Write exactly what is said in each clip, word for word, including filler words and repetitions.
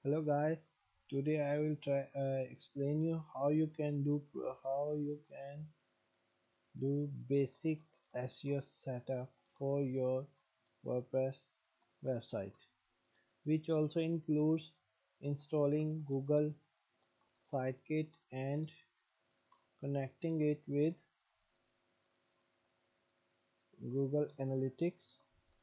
Hello guys, today I will try uh, explain you how you can do how you can do basic S E O setup for your WordPress website, which also includes installing Google Sitekit and connecting it with Google Analytics,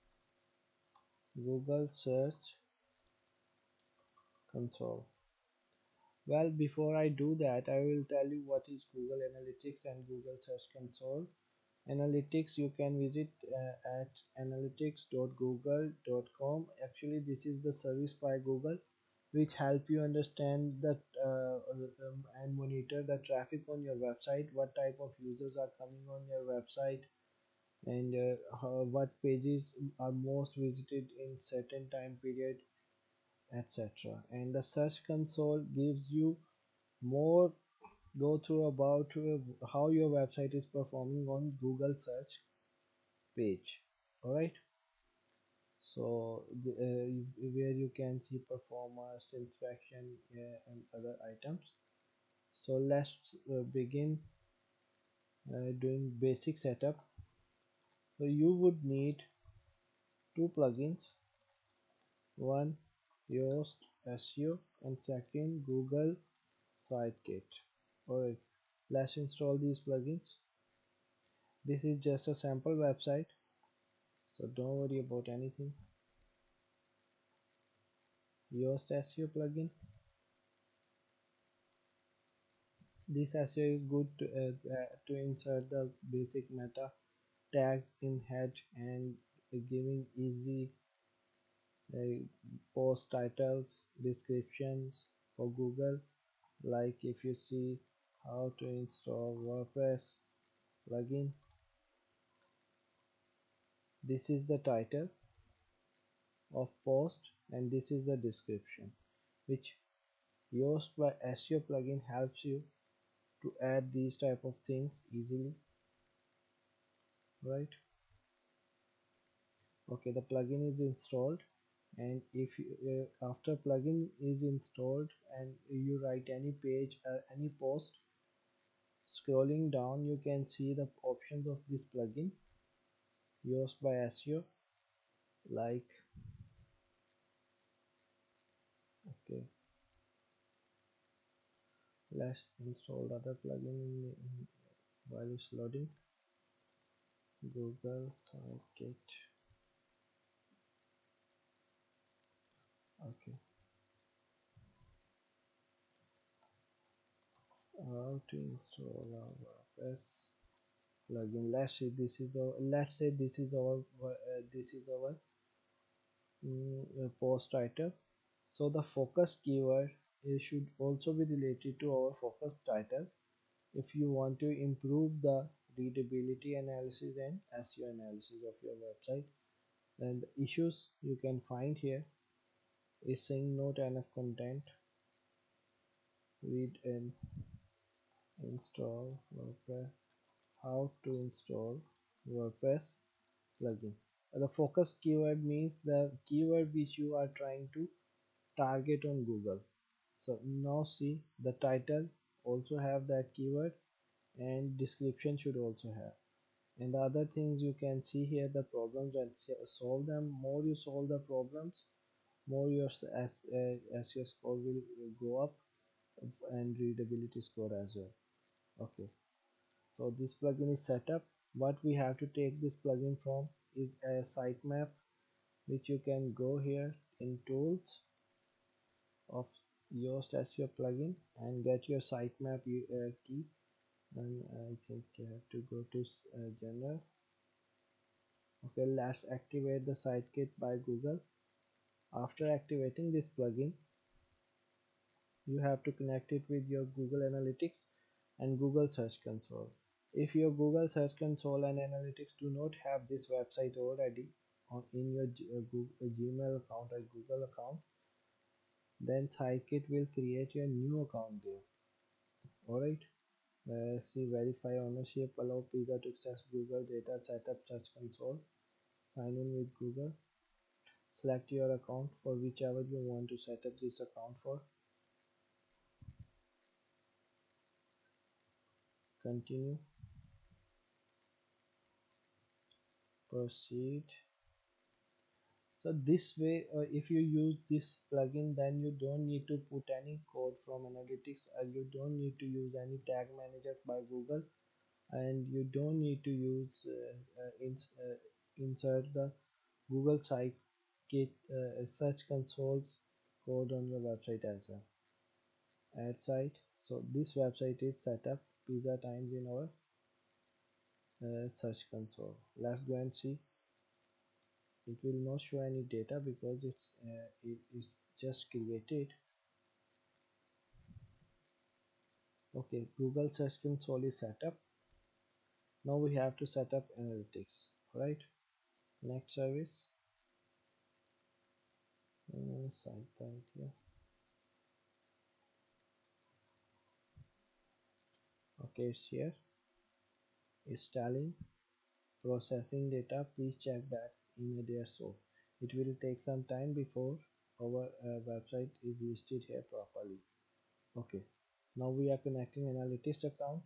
Google Search Console. Well, before I do that, I will tell you what is Google Analytics and Google Search Console. Analytics, you can visit uh, at analytics dot google dot com. Actually, this is the service by Google which help you understand that uh, um, and monitor the traffic on your website, what type of users are coming on your website, and uh, how, what pages are most visited in certain time period, etc. And the search console gives you more go through about uh, how your website is performing on Google search page. All right, so the, uh, where you can see performance inspection uh, and other items. So let's uh, begin uh, doing basic setup. So you would need two plugins, one Yoast S E O and second Google Sitekit. Alright, let's install these plugins. This is just a sample website, so don't worry about anything. Yoast S E O plugin. This S E O is good to, uh, uh, to insert the basic meta tags in head and uh, giving easy uh, post titles, descriptions for Google. Like if you see how to install WordPress plugin, this is the title of post and this is the description, which Yoast by S E O plugin helps you to add these type of things easily, right? Okay, the plugin is installed, and if you, uh, after plugin is installed and you write any page or any post, scrolling down you can see the options of this plugin used by S E O, like okay, let's install the other plugin in, in, while it's loading. Google Sitekit. Okay, how to install a WordPress plugin. Let's say this is our let's say this is our uh, this is our mm, post title. So the focus keyword it should also be related to our focus title if you want to improve the readability analysis and S E O analysis of your website. Then the issues you can find here is saying not enough content, read and install WordPress, how to install WordPress plugin. The focus keyword means the keyword which you are trying to target on Google. So now see the title also have that keyword and description should also have, and the other things you can see here the problems and solve them. More you solve the problems, more your S E O score will go up and readability score as well. Okay, so this plugin is set up. What we have to take this plugin from is a sitemap, which you can go here in tools of Yoast S E O plugin and get your sitemap uh, key, and I think you have to go to uh, general. Okay, let's activate the Sitekit by Google. After activating this plugin, you have to connect it with your Google Analytics and Google Search Console. If your Google Search Console and Analytics do not have this website already on in your G uh, Google, uh, Gmail account or Google account, then Sitekit will create your new account there. Alright, uh, see verify ownership, allow user to access Google data, setup Search Console, sign in with Google. Select your account for whichever you want to set up this account for. Continue. Proceed. So this way, uh, if you use this plugin, then you don't need to put any code from analytics, or you don't need to use any tag manager by Google, and you don't need to use uh, uh, ins uh, insert the Google site kit uh, search consoles code on your website as well. Add site. So this website is set up pizza times in our uh, search console. Let's go and see. It will not show any data because it's uh, it is just created. Okay, Google search console is set up. Now we have to set up analytics, right? Next service, uh, site type here. Okay, it's here. It's telling processing data. Please check back in a day or so. It will take some time before our uh, website is listed here properly. Okay, now we are connecting analytics account.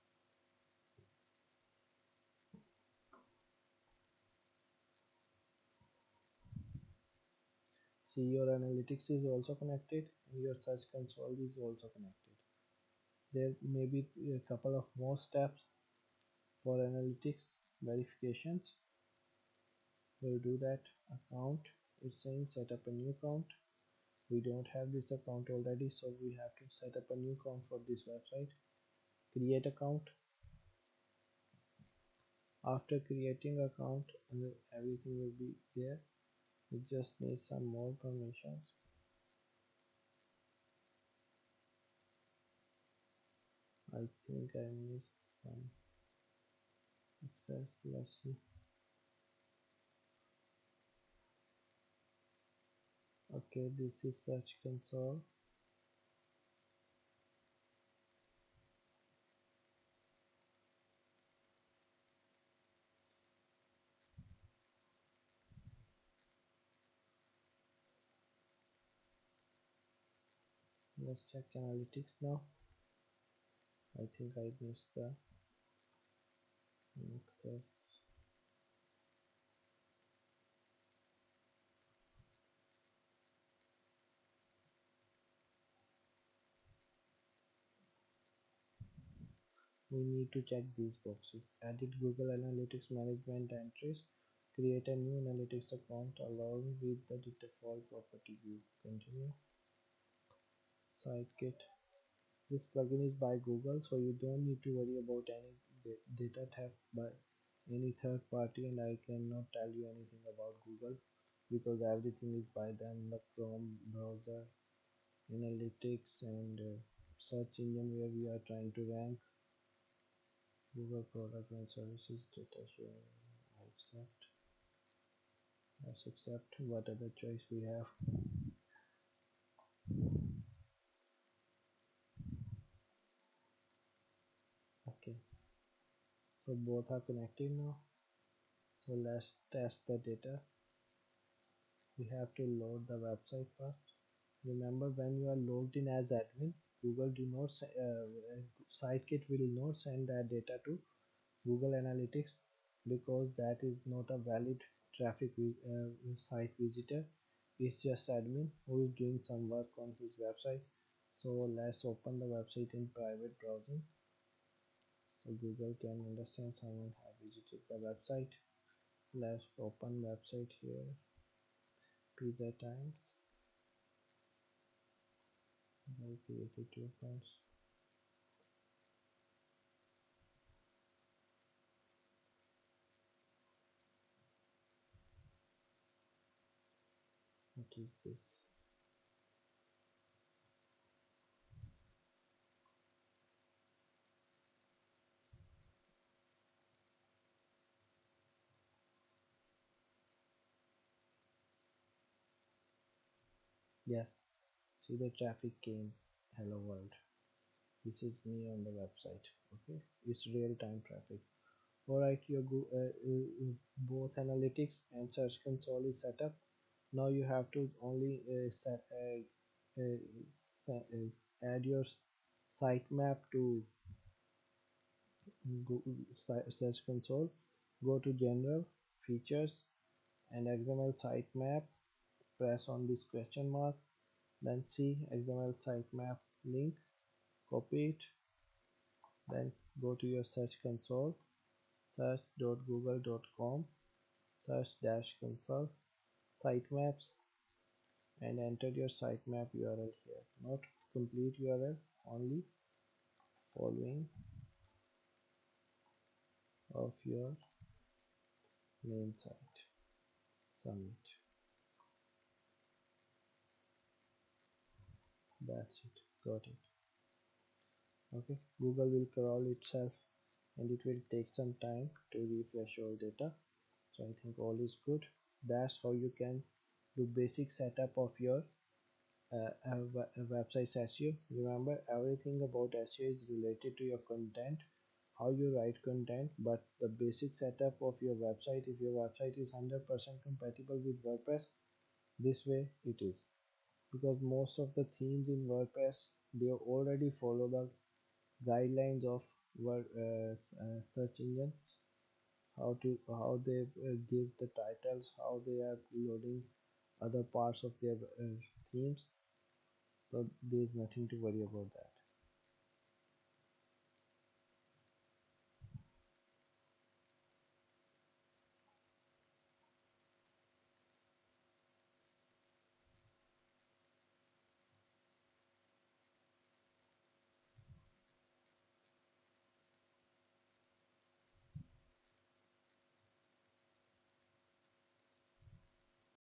See, your analytics is also connected and your search console is also connected. There may be a couple of more steps for analytics verifications. We'll do that. Account, it's saying set up a new account. We don't have this account already, so we have to set up a new account for this website. Create account. After creating account, everything will be there. We just need some more permissions. I think I missed some access. Let's see. Okay, this is search console. Let's check analytics now. I think I missed the access. We need to check these boxes. Edit Google Analytics management entries. Create a new analytics account along with the default property view. Continue. Sitekit. This plugin is by Google, so you don't need to worry about any data theft by any third party, and I cannot tell you anything about Google because everything is by them. The Chrome browser, analytics, and uh, search engine where we are trying to rank. Google product and services data sharing. Accept. Let's accept what other choice we have. Okay, so both are connected now. So let's test the data. We have to load the website first. Remember, when you are logged in as admin, Google do not uh, Sitekit will not send that data to Google Analytics because that is not a valid traffic uh, site visitor. It's just admin who is doing some work on his website. So let's open the website in private browsing so Google can understand someone have visited the website. Let's open website here. Pizza times. I created two accounts. What is this? Yes, see the traffic came. Hello world. This is me on the website. Okay, it's real-time traffic. Alright, your go uh, uh, both analytics and search console is set up. Now you have to only uh, set, uh, uh, set, uh, add your sitemap to Google Search Console. Go to General, Features, and X M L sitemap. Press on this question mark. Then see X M L sitemap link. Copy it. Then go to your Search Console. Search dot google dot com. Search dash console sitemaps and enter your sitemap U R L here. Not complete U R L, only following of your main site. Submit. That's it. Got it. Okay. Google will crawl itself and it will take some time to refresh all data. So I think all is good. That's how you can do basic setup of your uh, a, a website's S E O. Remember, everything about S E O is related to your content, how you write content, but the basic setup of your website, if your website is one hundred percent compatible with WordPress, this way it is. Because most of the themes in WordPress, they already follow the guidelines of Word, uh, uh, search engines, how to how they uh, give the titles, how they are loading other parts of their uh, themes. So there is nothing to worry about that.